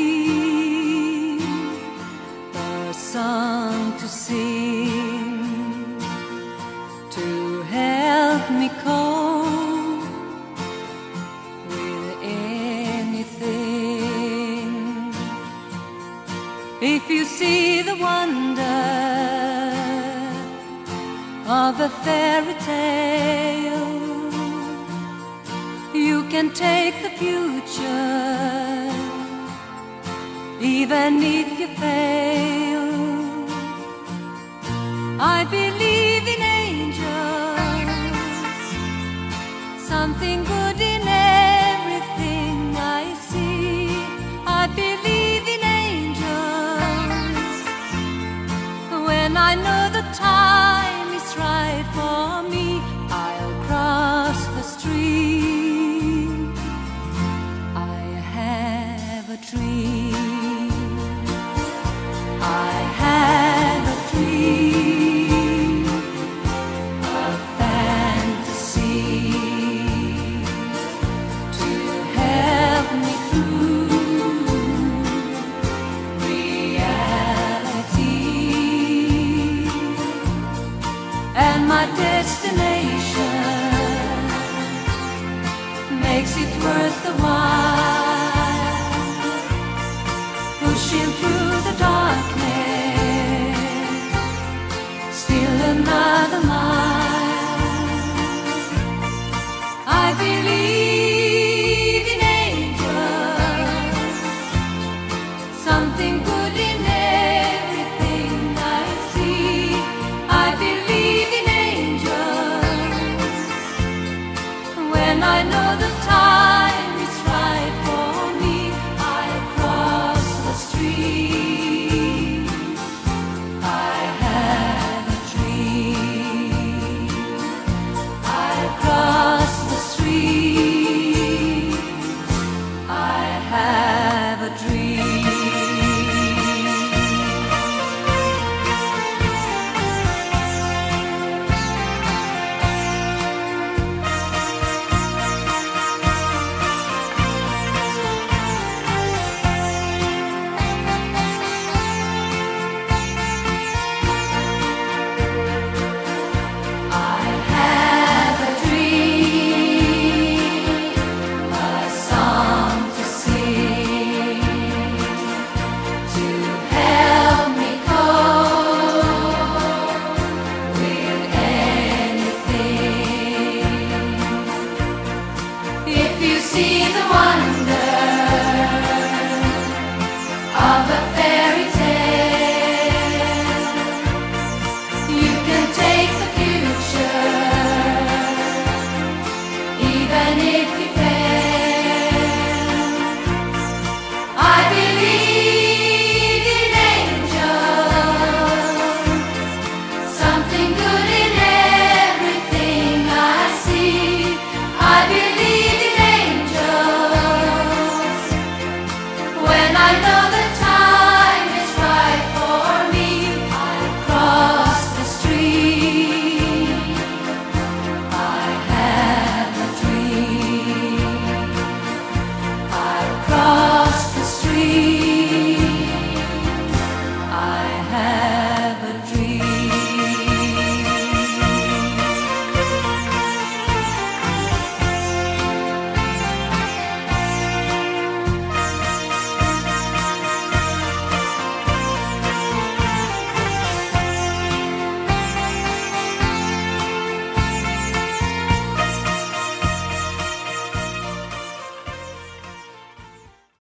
dream, a song to sing, to help me cope with anything. If you see the wonder of a fairy tale, you can take the future, even if you fail. I believe in angels, something good in everything I see. I believe in angels, when I know the time is right for me, I'll cross the street. I have a dream, I have a dream, a fantasy to help me through reality. And my destination makes it worth the while, pushing through the darkness, still another mile. I believe in angels, something good